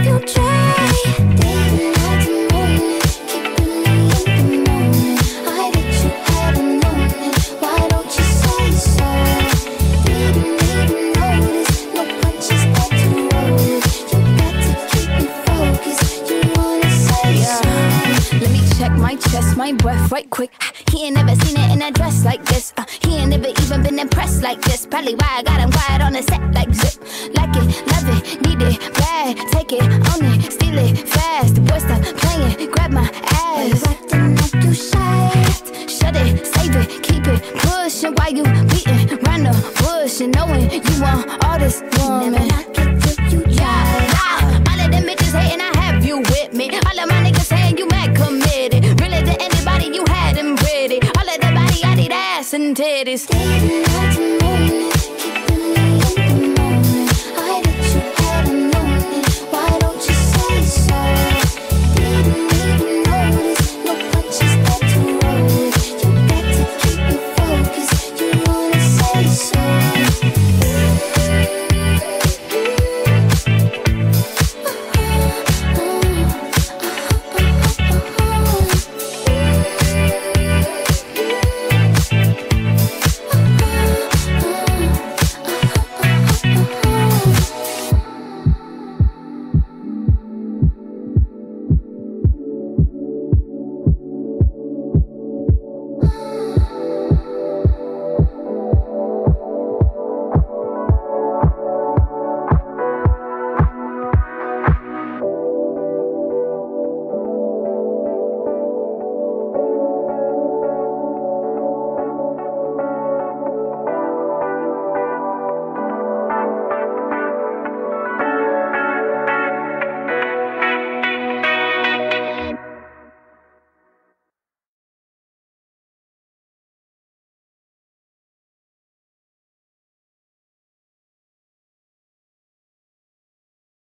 you try. Day and night and morning, keeping me in the moment. I bet you haven't known it. Why don't you say so? Didn't even notice. No punches had to roll it. You got to keep me focused. You wanna say so? Let me check my chest, my breath right quick. He ain't never seen it in a dress like this. He ain't never even been impressed like this. Probably why I got him quiet on the set like zip. Like it, love it, need it, bad. Take it, own it, steal it, fast. The boy stop playing, grab my ass. Acting like you shy. Shut it, save it, keep it pushing. While you beating round the bush and knowing you want all this woman. Never knock it till you try. All of them bitches hating, I have you with me. All of my niggas saying you mad committed. Really to anybody you had them pretty. All of the body, I need ass and titties. Day and night and